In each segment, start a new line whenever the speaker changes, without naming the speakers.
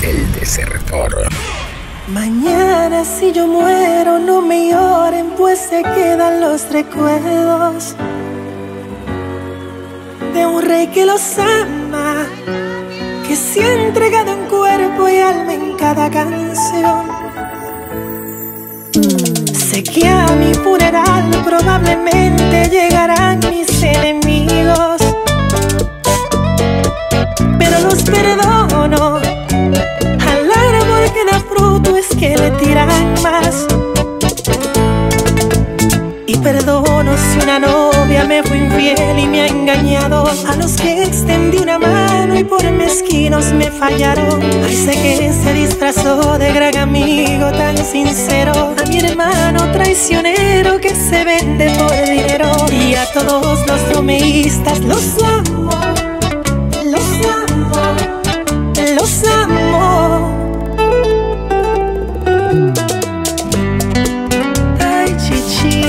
El desertor.
Mañana si yo muero no me lloren, pues se quedan los recuerdos de un rey que los ama, que se ha entregado en cuerpo y alma en cada canción. Sé que a mi funeral probablemente llegarán mis enemigos, pero los perdono. Al árbol que da fruto es que le tiran más. Y perdono si una novia me fue infiel y me ha engañado, a los que extendí una mano y por mezquinos me fallaron. Ay, sé que se disfrazó de gran amigo tan sincero, a mi hermano traicionero que se vende por dinero. Y a todos los bromeístas los amo, los amo, los amo. Ay, chichi.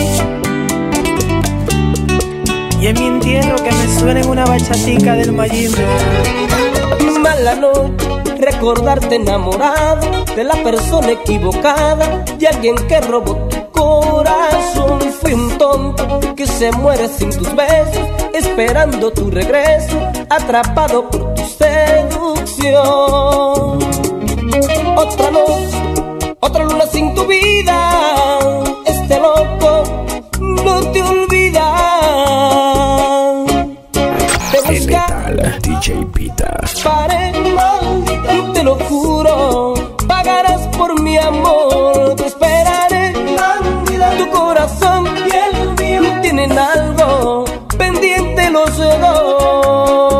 Y en mi entierro que me suene una bachatica del Mayimbe.
Mala noche, recordarte enamorado de la persona equivocada, de alguien que robó tu corazón. Fui un tonto que se muere sin tus besos, esperando tu regreso, atrapado por tu seducción. Otra noche, otra luna sin tu vida, este loco no te olvida.
El letal DJ Pita.
Paré, maldita, te lo juro, pagarás por mi amor. Te esperaré, tu corazón y el mío tienen algo pendiente los dos.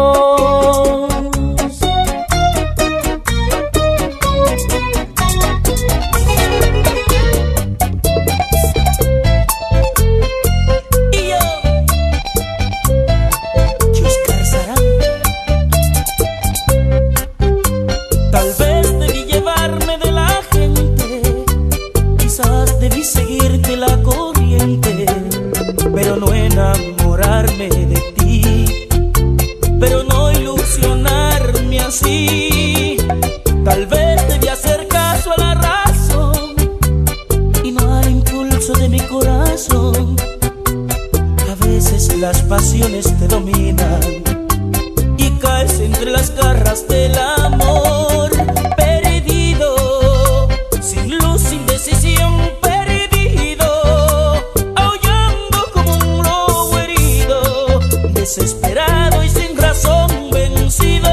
Tal vez debí hacer caso a la razón y no al impulso de mi corazón. A veces las pasiones te dominan y caes entre las garras del amor. Perdido, sin luz, sin decisión, perdido, aullando como un lobo herido, desesperado y sin razón, vencido.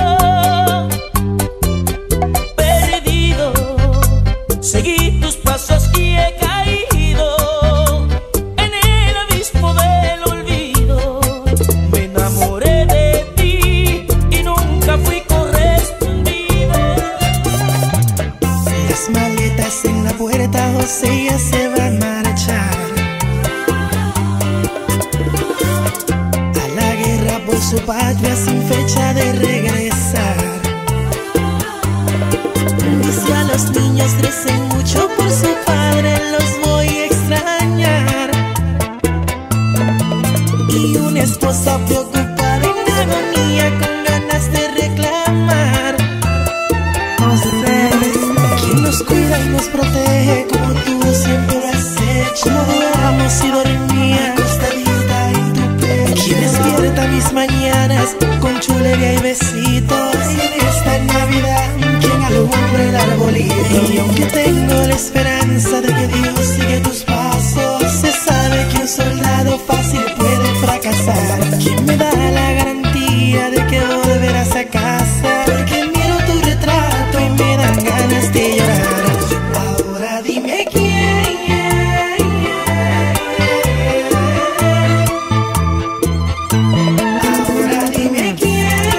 Seguí tus pasos y he caído en el abismo del olvido. Me enamoré de ti y nunca fui correspondido.
Las maletas en la puerta, José ya se va a marchar a la guerra por su patria sin fecha de regresar. Dice a los niños recen mucho por su padre, los voy a extrañar. Y una esposa preocupada en agonía con ganas de reclamar. José, quien nos cuida y nos protege como tú siempre lo has hecho. Como duermos y dormía acostadita en tu pecho. Quien despierta mis mañanas con chulería y besitos. Y en esta Navidad quien alumbra el arbolito. Y aunque tengo la esperanza de que Dios sigue tus pasos, se sabe que un soldado fácil puede fracasar. ¿Quién me da la garantía de que volverás a casa? Porque miro tu retrato y me dan ganas de llorar. Ahora dime quién. Ahora dime quién.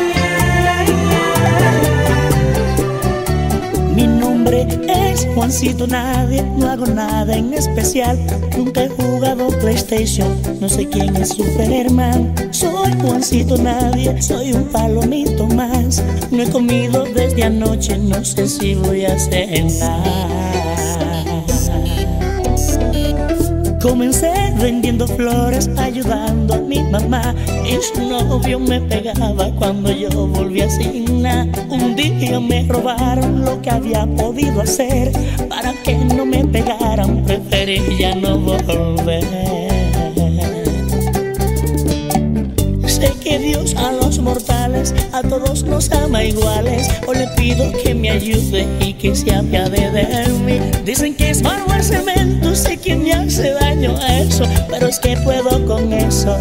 Mi nombre es Juancito Nadie, no hago nada en especial. Nunca he jugado PlayStation, no sé quién es Superman. Soy Juancito Nadie, soy un palomito más. No he comido desde anoche, no sé si voy a cenar. Comencé vendiendo flores, ayudando a mi mamá, y su novio me pegaba cuando yo volvía sin nada. Un día me robaron lo que había podido hacer. Para que no me pegaran, preferí ya no volver. Sé que Dios a los mortales, a todos nos ama iguales. Hoy le pido que me ayude y que se apiade de mí. Dicen que es malo el cemento, sé que me hace daño eso, pero es que puedo con eso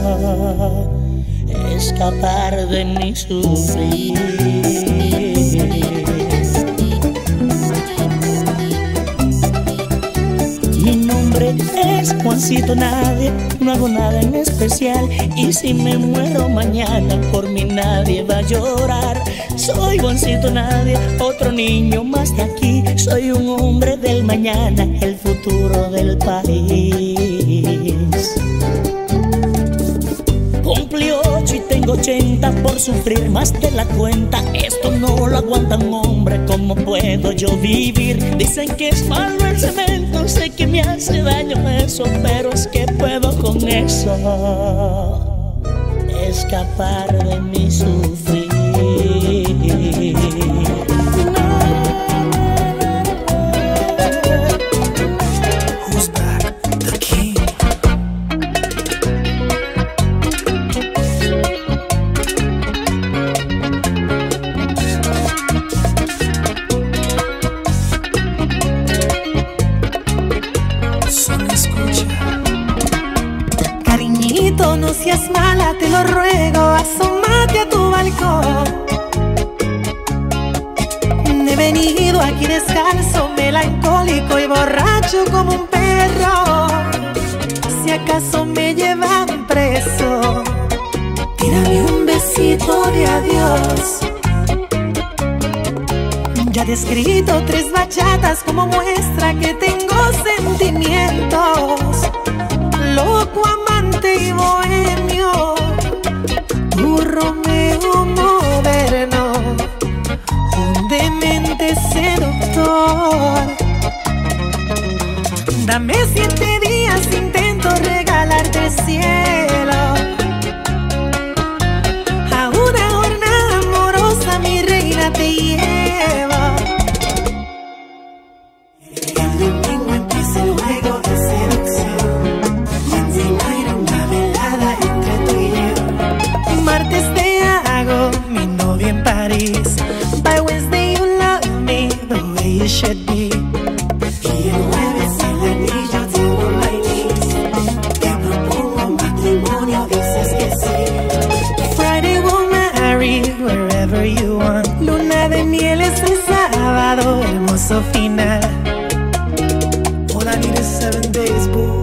escapar de mi sufrir. Mi nombre es Juancito Nadie, no hago nada en especial, y si me muero mañana por mí nadie va a llorar. Soy Juancito Nadie, otro niño más de aquí. Soy un hombre del mañana, el futuro del país. Cumplí 8 y tengo 80 por sufrir más de la cuenta. Esto no lo aguanta un hombre, ¿cómo puedo yo vivir? Dicen que es malo el cemento, sé que me hace daño eso, pero es que puedo con eso escapar de mi sufrir.
Who's back? The king. Solo escucha. Cariñito, no seas mala, te lo ruego, asómate a tu balcón. He venido aquí descalzo, melancólico y borracho como un perro. Si acaso me llevan preso, tírame un besito de adiós. Ya te he escrito 3 bachatas como muestra que tengo sentimientos. Loco, amante y bohemio, tu Romeo moderno, un demente seductor. Dame 7 días, intento regalarte el cielo. A una jornada amorosa, mi reina, te llevo. El domingo empieza el juego de seducción. Wednesday night, una velada entre tú y yo. Martes te hago mi novia en París. By Wednesday you love me the way you should be. Y el jueves el anillo tengo my knees. Te propongo matrimonio, dices que sí. Friday we'll marry wherever you want. Luna de miel es el sábado, hermoso final. All I need is 7 days, boo.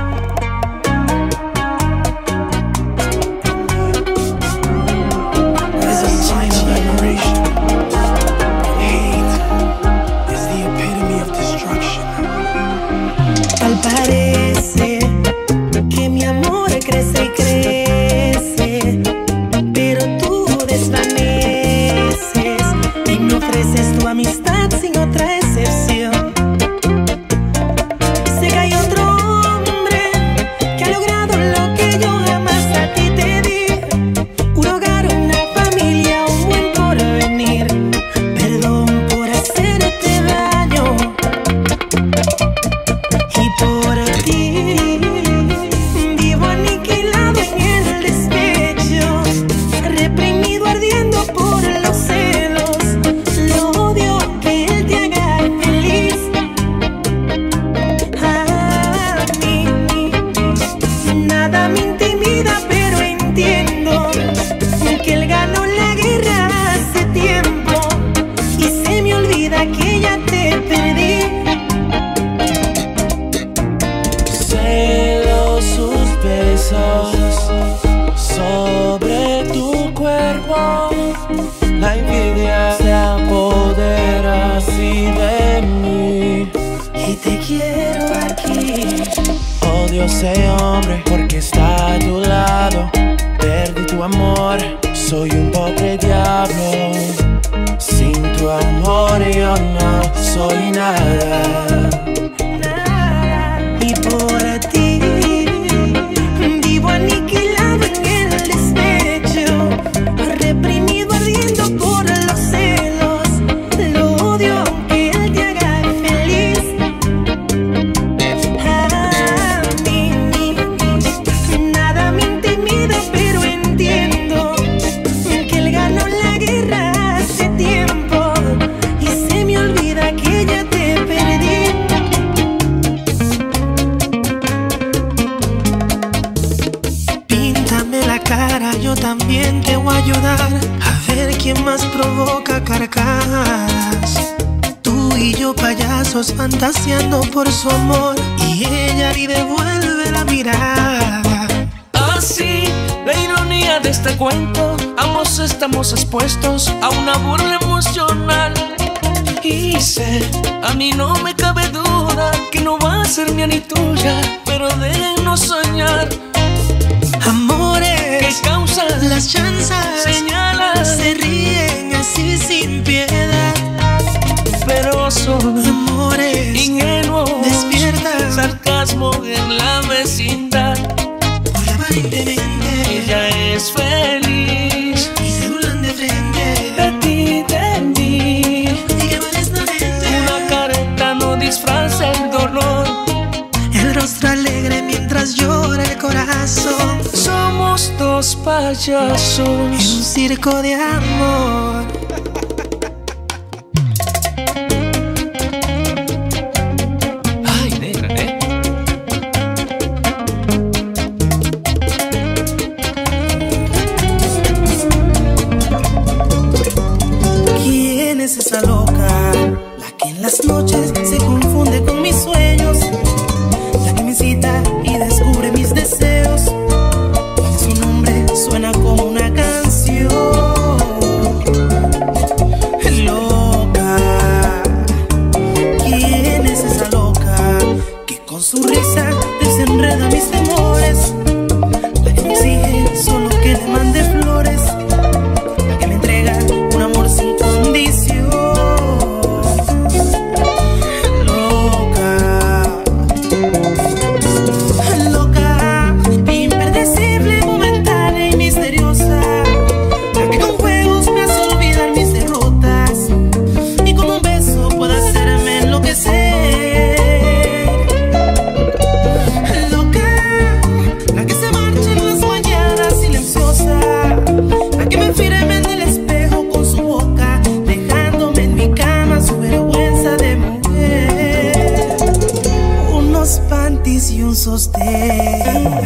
This is a sign of admiration. Hate is the epitome of destruction. Tal parece que mi amor crece y crece, pero tú desvaneces y me ofreces tu amistad sin otra excepción. Sé que hay otro hombre que ha logrado lo que yo jamás a ti te di. Un hogar, una familia, un buen porvenir. Perdón por hacerte daño. Y por ti vivo aniquilado en el despecho, reprimido, ardiendo por los celos. Lo odio que él te haga feliz. A mí nada me intimida, pero entiendo que él ganó la guerra hace tiempo y se me olvida que ya te perdí.
Celo sus besos sobre tu cuerpo. La envidia se apodera así de mí.
Y te quiero aquí.
Odio a ese hombre porque está a tu lado. Perdí tu amor, soy un pobre diablo. Sin tu amor yo no soy nada.
Y por ti yo también te voy a ayudar a ver quién más provoca carcajadas. Tú y yo payasos fantaseando por su amor y ella ni devuelve la mirada.
Así, la ironía de este cuento, ambos estamos expuestos a una burla emocional. Y sé, a mí no me cabe duda que no va a ser mía ni tuya, pero déjenos soñar.
Amores
¿qué causas?
Las chanzas
Señalas,
se ríen así sin piedad,
pero son
amores
ingenuos.
despierta
Sarcasmo en la vecindad.
porque aparentemente
Ella es feliz
y se burlan de frente
de ti, de mí.
y que modestamente
Una careta no disfraza el dolor.
el rostro alegre mientras llora el corazón.
Somos dos
En un
payasos.
circo de amor.
Ay, negra,
¿Quién es esa loca? La que en las noches se confunde con mis sueños, la que me incita y descubre mis deseos. Su nombre suena como una canción. Loca. ¿Quién es esa loca que con su risa desenreda mis temores? La que me exige solo que le mande flores, la que me entrega un amor sin condición. Loca. Loca, impredecible, momentánea y misteriosa, la que con juegos me hace olvidar mis derrotas y con un beso puede hacerme enloquecer. Loca, la que se marcha en las mañanas silenciosa, la que me firme en el espejo con su boca, dejándome en mi cama su vergüenza de mujer, unos panties y un sostén.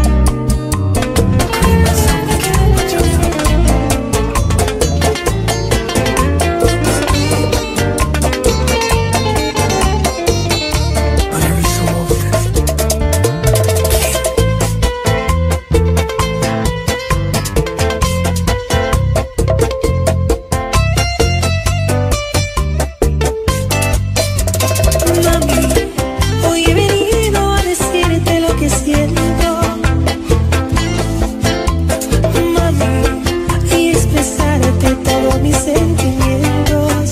Mami, hoy he venido a decirte lo que siento. Mami, y expresarte todos mis sentimientos.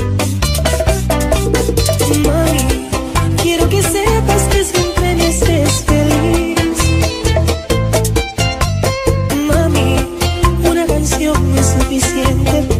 Mami, quiero que sepas que siempre me haces feliz. Mami, una canción es suficiente